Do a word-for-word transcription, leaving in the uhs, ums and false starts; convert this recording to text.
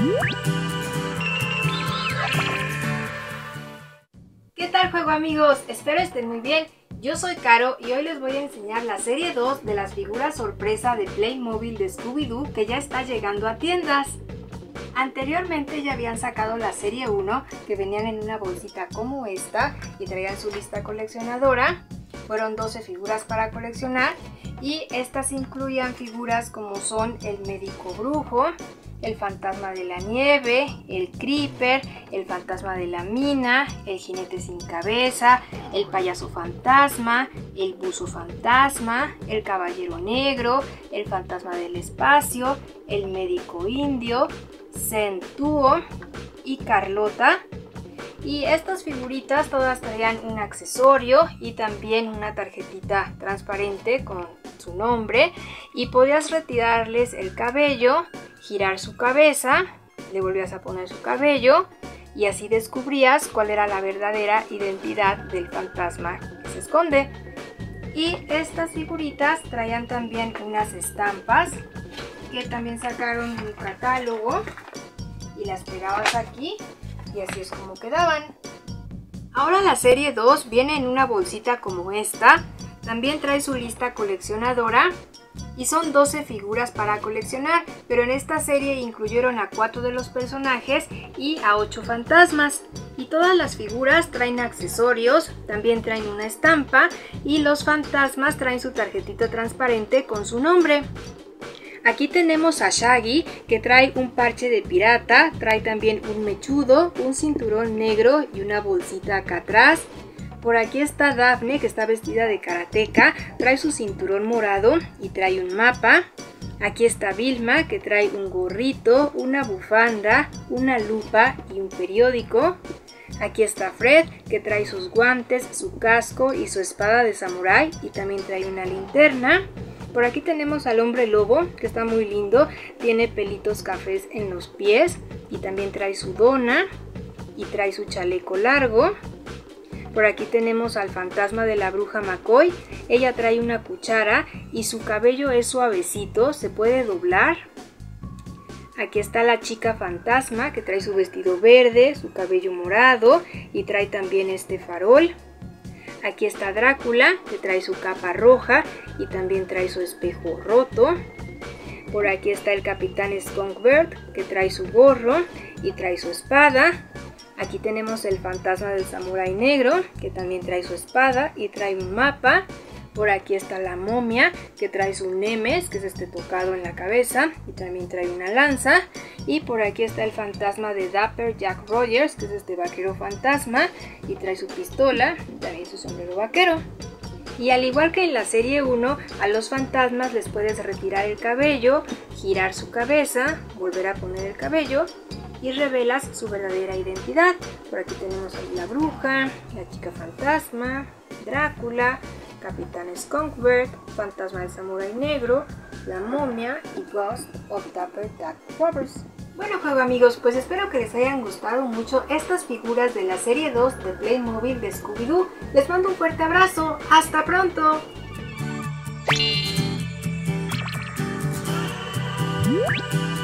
¿Qué tal, juego amigos? Espero estén muy bien. Yo soy Caro y hoy les voy a enseñar la serie dos de las figuras sorpresa de Playmobil de Scooby-Doo que ya está llegando a tiendas. Anteriormente ya habían sacado la serie uno, que venían en una bolsita como esta y traían su lista coleccionadora. Fueron doce figuras para coleccionar y estas incluían figuras como son el médico brujo, el fantasma de la nieve, el creeper, el fantasma de la mina, el jinete sin cabeza, el payaso fantasma, el buzo fantasma, el caballero negro, el fantasma del espacio, el médico indio, Centuo y Carlota. Y estas figuritas todas traían un accesorio y también una tarjetita transparente con su nombre, y podías retirarles el cabello, girar su cabeza, le volvías a poner su cabello y así descubrías cuál era la verdadera identidad del fantasma que se esconde. Y estas figuritas traían también unas estampas que también sacaron un catálogo y las pegabas aquí y así es como quedaban. Ahora la serie dos viene en una bolsita como esta, también trae su lista coleccionadora y son doce figuras para coleccionar, pero en esta serie incluyeron a cuatro de los personajes y a ocho fantasmas. Y todas las figuras traen accesorios, también traen una estampa y los fantasmas traen su tarjetita transparente con su nombre. Aquí tenemos a Shaggy, que trae un parche de pirata, trae también un mechudo, un cinturón negro y una bolsita acá atrás. Por aquí está Daphne, que está vestida de karateca, trae su cinturón morado y trae un mapa. Aquí está Vilma, que trae un gorrito, una bufanda, una lupa y un periódico. Aquí está Fred, que trae sus guantes, su casco y su espada de samurái y también trae una linterna. Por aquí tenemos al hombre lobo, que está muy lindo, tiene pelitos cafés en los pies y también trae su dona y trae su chaleco largo. Por aquí tenemos al fantasma de la bruja McCoy, ella trae una cuchara y su cabello es suavecito, se puede doblar. Aquí está la chica fantasma, que trae su vestido verde, su cabello morado y trae también este farol. Aquí está Drácula, que trae su capa roja y también trae su espejo roto. Por aquí está el capitán Skunkbird, que trae su gorro y trae su espada. Aquí tenemos el fantasma del samurái negro, que también trae su espada y trae un mapa. Por aquí está la momia, que trae su Nemes, que es este tocado en la cabeza, y también trae una lanza. Y por aquí está el fantasma de Dapper Jack Rogers, que es este vaquero fantasma, y trae su pistola, y también su sombrero vaquero. Y al igual que en la serie uno, a los fantasmas les puedes retirar el cabello, girar su cabeza, volver a poner el cabello, y revelas su verdadera identidad. Por aquí tenemos a la bruja, la chica fantasma, Drácula, Capitán Skunkbird, fantasma del samurái negro, la momia y Ghost of Dapper Jack Roberts. Bueno, juego amigos, pues espero que les hayan gustado mucho estas figuras de la serie dos de Playmobil de Scooby-Doo. Les mando un fuerte abrazo, ¡hasta pronto! Música